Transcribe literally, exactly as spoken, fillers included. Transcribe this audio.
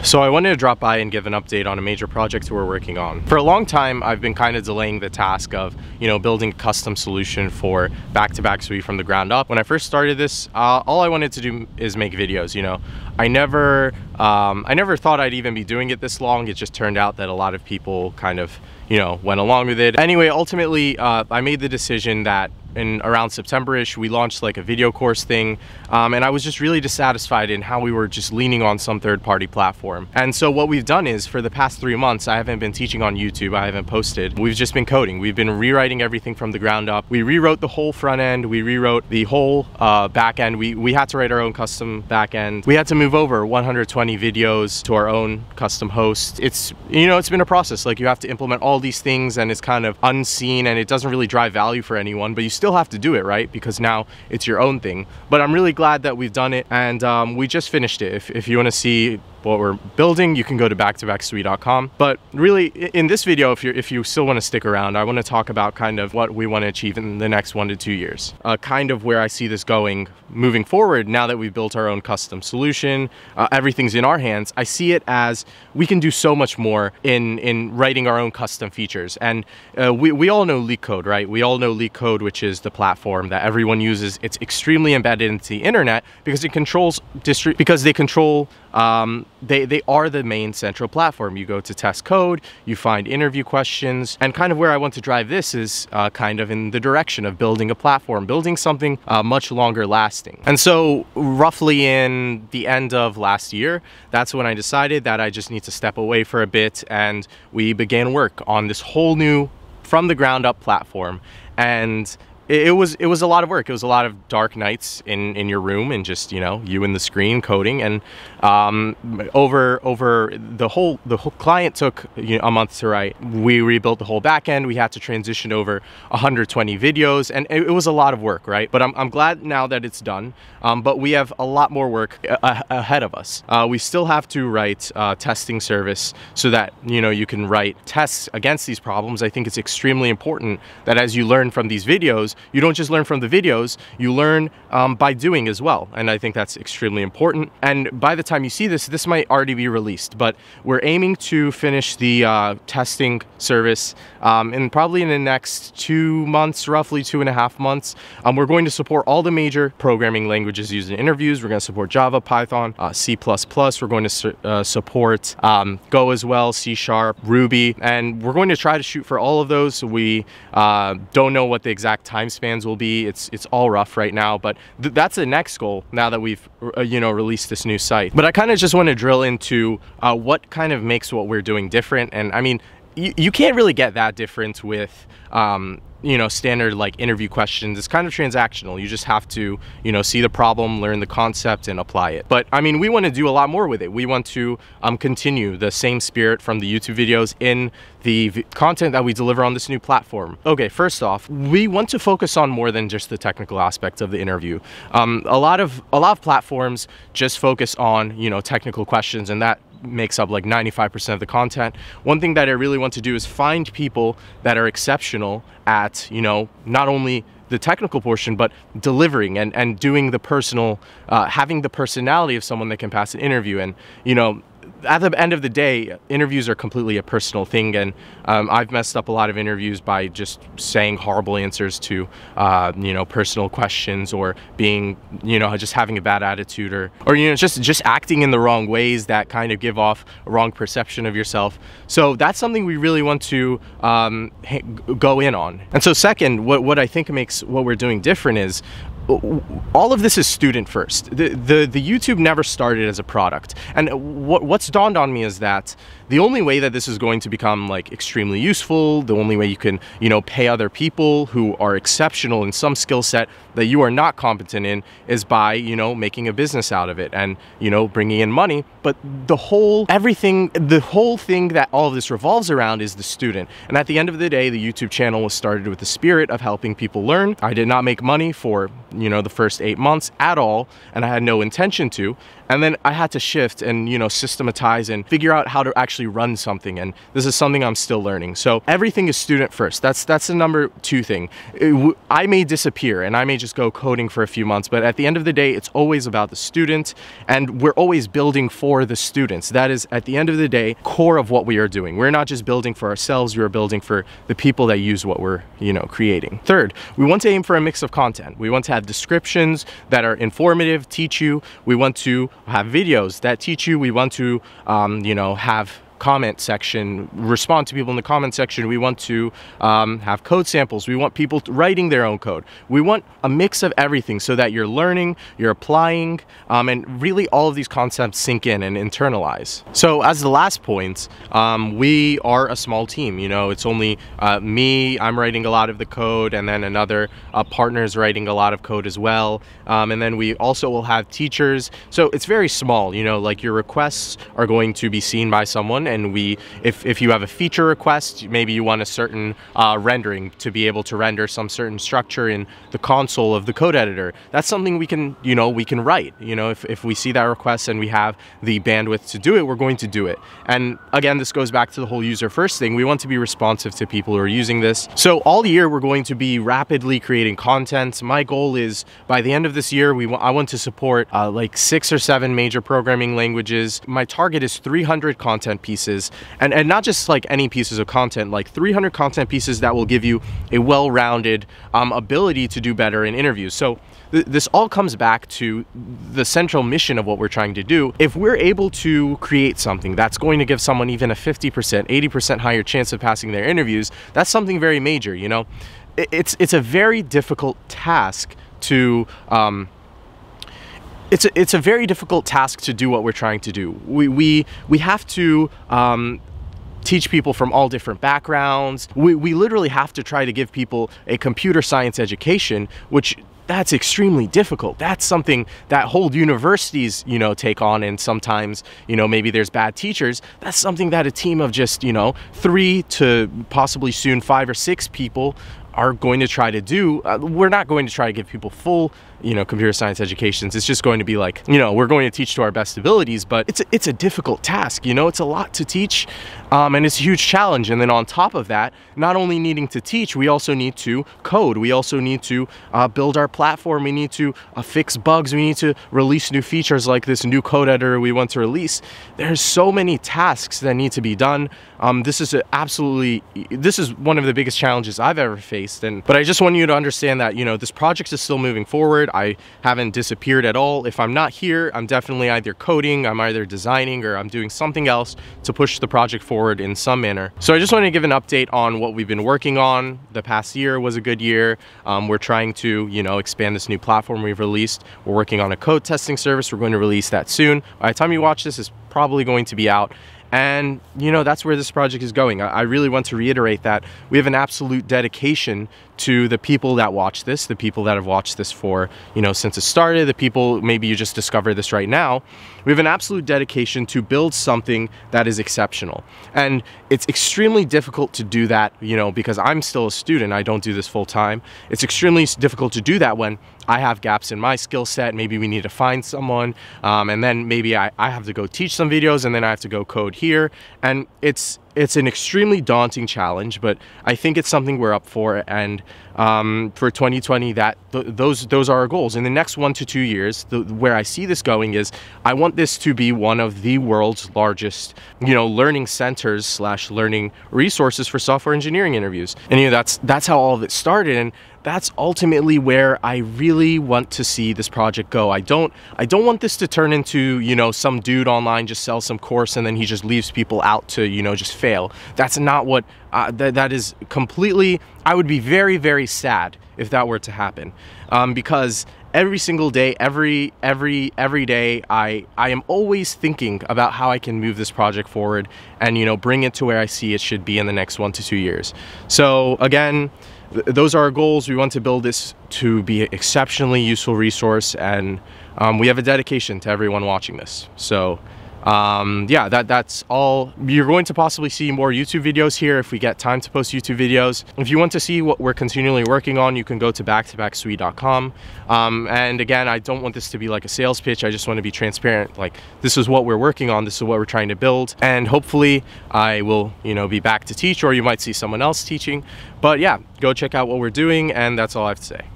So I wanted to drop by and give an update on a major project we're working on. For a long time, I've been kind of delaying the task of, you know, building a custom solution for back-to-back S W E from the ground up. When I first started this, uh, all I wanted to do is make videos, you know. I never, um, I never thought I'd even be doing it this long. It just turned out that a lot of people kind of, you know, went along with it. Anyway, ultimately, uh, I made the decision that in around September-ish, we launched like a video course thing, um, and I was just really dissatisfied in how we were just leaning on some third-party platform. And so what we've done is, for the past three months, I haven't been teaching on YouTube, I haven't posted. We've just been coding. We've been rewriting everything from the ground up. We rewrote the whole front end, we rewrote the whole uh, back end. We, we had to write our own custom back end. We had to move over one hundred twenty videos to our own custom host. It's, you know, it's been a process. Like, you have to implement all these things, and it's kind of unseen, and it doesn't really drive value for anyone, but you still have to do it, right? Because now it's your own thing. But I'm really glad that we've done it, and um, we just finished it. If, if you want to see what we're building, you can go to back to back S W E dot com. But really, in this video, if you if you still want to stick around, I want to talk about kind of what we want to achieve in the next one to two years. Uh, kind of where I see this going moving forward now that we've built our own custom solution. Uh, everything's in our hands. I see it as we can do so much more in in writing our own custom features. And uh, we we all know LeetCode, right? We all know LeetCode, which is the platform that everyone uses. It's extremely embedded into the internet because it controls distri because they control. Um, they, they are the main central platform. You go to test code, you find interview questions, and kind of where I want to drive this is uh, kind of in the direction of building a platform, building something uh, much longer lasting. And so roughly in the end of last year, that's when I decided that I just need to step away for a bit, and we began work on this whole new from the ground up platform. And It was it was a lot of work. It was a lot of dark nights in in your room, and just, you know, you and the screen coding. And um, over over the whole the whole client took, you know, a month to write. We rebuilt the whole back end. We had to transition over one hundred twenty videos, and it, it was a lot of work, right? But I'm I'm glad now that it's done. Um, but we have a lot more work a ahead of us. Uh, we still have to write uh, testing service so that, you know, you can write tests against these problems. I think it's extremely important that as you learn from these videos, you don't just learn from the videos, you learn um, by doing as well. And I think that's extremely important. And by the time you see this, this might already be released, but we're aiming to finish the uh, testing service um, in probably in the next two months, roughly two and a half months. Um, we're going to support all the major programming languages used in interviews. We're going to support Java, Python, uh, C plus plus. We're going to su uh, support um, Go as well, C Sharp, Ruby, and we're going to try to shoot for all of those. So we uh, don't know what the exact time spans will be. It's it's all rough right now, but th that's the next goal now that we've uh, you know, released this new site. But I kind of just want to drill into uh, what kind of makes what we're doing different. And I mean, you, you can't really get that different with um, you know, standard like interview questions. It's kind of transactional. You just have to, you know, see the problem, learn the concept, and apply it. But I mean, we want to do a lot more with it. We want to um, continue the same spirit from the YouTube videos in the v content that we deliver on this new platform. Okay, first off, we want to focus on more than just the technical aspects of the interview. Um, a lot of a lot of platforms just focus on, you know, technical questions, and that makes up like ninety-five percent of the content. One thing that I really want to do is find people that are exceptional at, you know, not only the technical portion, but delivering and, and doing the personal, uh, having the personality of someone that can pass an interview. And, you know, at the end of the day, interviews are completely a personal thing, and um, I've messed up a lot of interviews by just saying horrible answers to, uh, you know, personal questions, or being, you know, just having a bad attitude, or, or you know, just just acting in the wrong ways that kind of give off a wrong perception of yourself. So that's something we really want to um, go in on. And so second, what what I think makes what we're doing different is, all of this is student first. The, the, the YouTube never started as a product. And what, what's dawned on me is that the only way that this is going to become like extremely useful, the only way you can, you know, pay other people who are exceptional in some skill set that you are not competent in, is by, you know, making a business out of it and, you know, bringing in money. But the whole, everything, the whole thing that all of this revolves around is the student. And at the end of the day, the YouTube channel was started with the spirit of helping people learn. I did not make money for, you know, the first eight months at all, and I had no intention to. And then I had to shift and, you know, systematize and figure out how to actually run something. And this is something I'm still learning. So everything is student first. That's that's the number two thing. It, I may disappear and I may just go coding for a few months, but at the end of the day, it's always about the student, and we're always building for the students. That is, at the end of the day, core of what we are doing. We're not just building for ourselves, we're building for the people that use what we're, you know, creating. Third, we want to aim for a mix of content. We want to have descriptions that are informative, teach you. We want to have videos that teach you. We want to, um, you know, have comment section, respond to people in the comment section. We want to um, have code samples. We want people writing their own code. We want a mix of everything so that you're learning, you're applying, um, and really all of these concepts sink in and internalize. So as the last point, um, we are a small team. You know, it's only uh, me, I'm writing a lot of the code, and then another uh, partner is writing a lot of code as well. Um, and then we also will have teachers. So it's very small, you know, like your requests are going to be seen by someone. And we, if, if you have a feature request, maybe you want a certain uh, rendering to be able to render some certain structure in the console of the code editor. That's something we can, you know, we can write. You know, if, if we see that request and we have the bandwidth to do it, we're going to do it. And again, this goes back to the whole user first thing. We want to be responsive to people who are using this. So all year, we're going to be rapidly creating content. My goal is by the end of this year, we I want to support uh, like six or seven major programming languages. My target is three hundred content pieces. And, and not just like any pieces of content, like three hundred content pieces that will give you a well-rounded um, ability to do better in interviews. So th this all comes back to the central mission of what we're trying to do. If we're able to create something that's going to give someone even a fifty percent, eighty percent higher chance of passing their interviews, that's something very major, you know? It, it's, it's a very difficult task to... Um, It's a, it's a very difficult task to do what we're trying to do. We, we, we have to um, teach people from all different backgrounds. We, we literally have to try to give people a computer science education, which that's extremely difficult. That's something that whole universities, you know, take on, and sometimes, you know, maybe there's bad teachers. That's something that a team of just, you know, three to possibly soon five or six people are going to try to do. Uh, we're not going to try to give people full, you know, computer science educations. It's just going to be like, you know, we're going to teach to our best abilities, but it's a, it's a difficult task, you know, it's a lot to teach, um, and it's a huge challenge. And then on top of that, not only needing to teach, we also need to code. We also need to uh, build our platform. We need to uh, fix bugs. We need to release new features like this new code editor we want to release. There's so many tasks that need to be done. Um, this is a absolutely, this is one of the biggest challenges I've ever faced. And, but I just want you to understand that, you know, this project is still moving forward. I haven't disappeared at all. If I'm not here, I'm definitely either coding, I'm either designing, or I'm doing something else to push the project forward in some manner. So I just wanted to give an update on what we've been working on. The past year was a good year. Um, we're trying to, you know, expand this new platform we've released. We're working on a code testing service. We're going to release that soon. By the time you watch this, it's probably going to be out. And, you know, that's where this project is going. I really want to reiterate that we have an absolute dedication to the people that watch this, the people that have watched this for, you know, since it started, the people, maybe you just discovered this right now. We have an absolute dedication to build something that is exceptional. And it's extremely difficult to do that, you know, because I'm still a student. I don't do this full time. It's extremely difficult to do that when I have gaps in my skill set. Maybe we need to find someone, um, and then maybe I, I have to go teach some videos, and then I have to go code here. And it's it's an extremely daunting challenge, but I think it's something we're up for. And um, for twenty twenty, that th those those are our goals. In the next one to two years, the, where I see this going is I want this to be one of the world's largest, you know, learning centers slash learning resources for software engineering interviews. And you know, that's that's how all of it started. And that's ultimately where I really want to see this project go. I don't I don't want this to turn into, you know, some dude online just sells some course and then he just leaves people out to, you know, just fail. That's not what, uh, th that is completely, I would be very, very sad if that were to happen. Um, because every single day, every, every, every day, I, I am always thinking about how I can move this project forward and, you know, bring it to where I see it should be in the next one to two years. So again, those are our goals. We want to build this to be an exceptionally useful resource, and um, we have a dedication to everyone watching this. So um, yeah, that that's all. You're going to possibly see more YouTube videos here if we get time to post YouTube videos. If you want to see what we're continually working on, you can go to back to back S W E dot com. Um, and again, I don't want this to be like a sales pitch. I just want to be transparent. Like, this is what we're working on. This is what we're trying to build. And hopefully I will, you know, be back to teach, or you might see someone else teaching. But yeah, go check out what we're doing, and that's all I have to say.